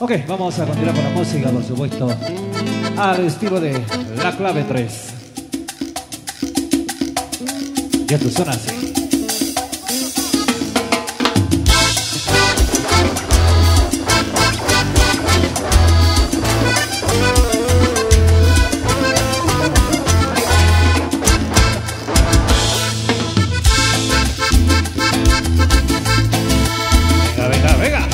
Ok, vamos a continuar con la música, por supuesto, al estilo de La Clave 3. Y esto suena así. Venga, venga, venga.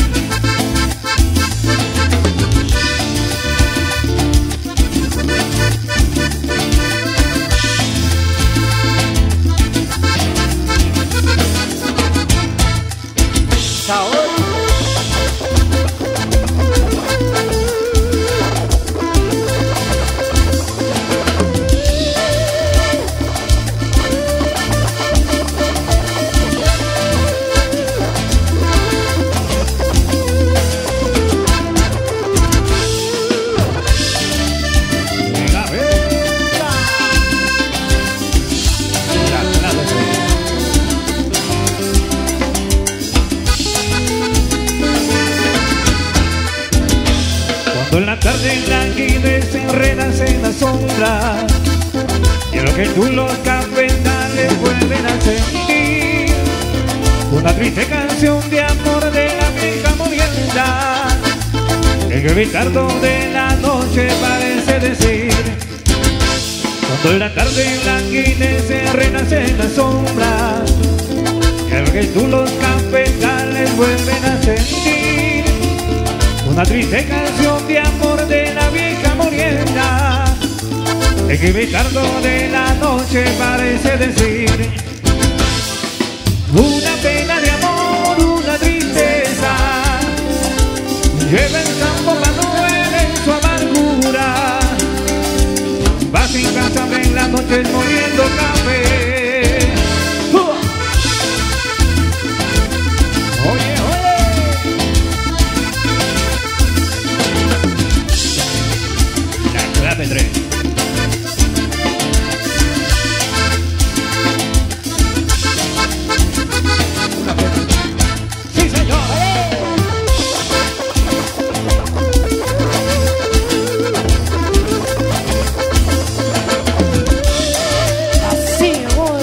Cuando en la tarde languidece enredas en la sombra, y en lo que tú los cafetales vuelven a sentir una triste canción de amor de la vieja molienda. El gritardo de la noche parece decir: cuando en la tarde languidece enredas en la sombra, y en lo que tú los cafetales vuelven a sentir una triste canción de amor de la vieja molienda. El gritardo de la noche parece decir: una pena de amor, una tristeza, lleva el Sambo Manuel en su amargura. Va sin casa en las noches moliendo café. Sí, señor. Así, amor.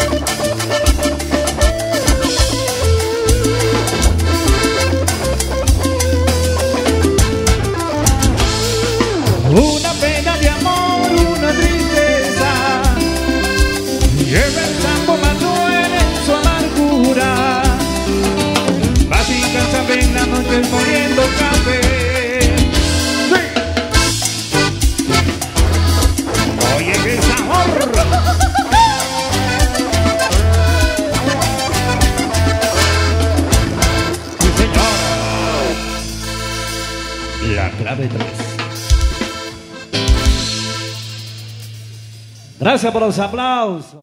Una pena de amor, una tristeza, lleva el Sambo Manuel en su amargura. Va sin casa en la noche moliendo café. ¡Sí! Oye, qué sabor. Sí, señor. La Clave 3. Gracias por los aplausos.